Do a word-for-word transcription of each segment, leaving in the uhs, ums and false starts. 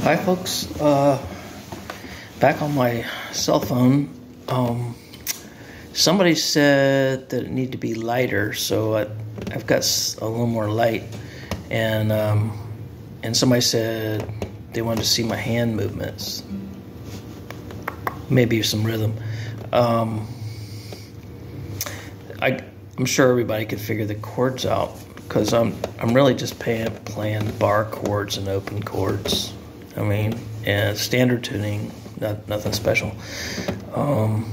Hi folks, uh, back on my cell phone. Um, somebody said that it needed to be lighter, so I, I've got a little more light, and um, and somebody said they wanted to see my hand movements, maybe some rhythm. Um, I, I'm sure everybody could figure the chords out, because I'm I'm really just playing playing bar chords and open chords. I mean, and standard tuning, not nothing special. Um,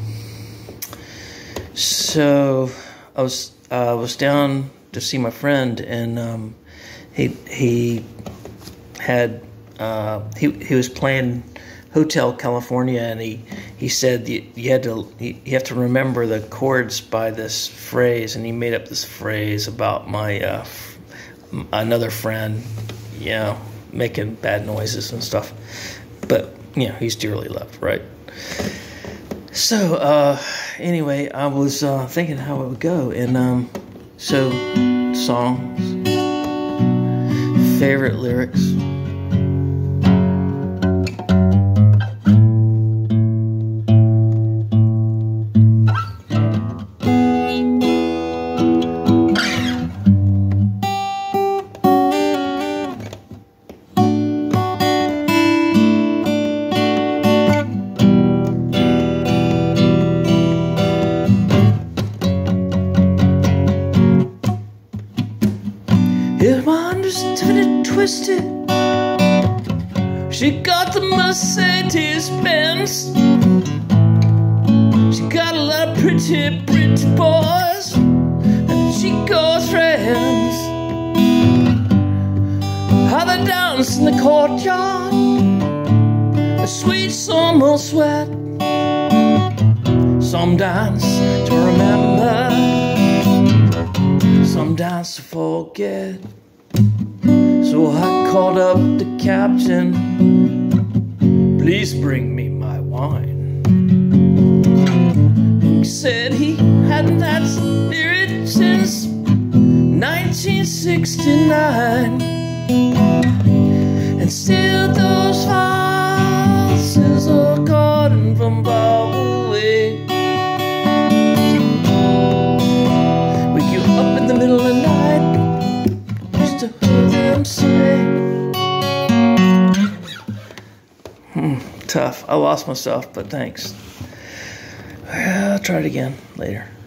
so I was uh, was down to see my friend, and um, he he had uh, he he was playing Hotel California, and he he said you, you had to you have to remember the chords by this phrase, and he made up this phrase about my uh, another friend, you know, making bad noises and stuff, but you know, he's dearly loved, right? So uh, anyway, I was uh, thinking how it would go, and um, so songs, favorite lyrics. If I understood it twisted, she got the Mercedes Benz. She got a lot of pretty, pretty boys, and she goes friends. How they dance in the courtyard, a sweet summer sweat. Some dance to remember, some dance to forget. So I called up the captain, please bring me my wine. He said he hadn't had spirit since nineteen sixty-nine, and still those vases are garden from far away. Wake you up in the middle of the night just to hear them say, hmm, tough. I lost myself, but thanks. I'll try it again later.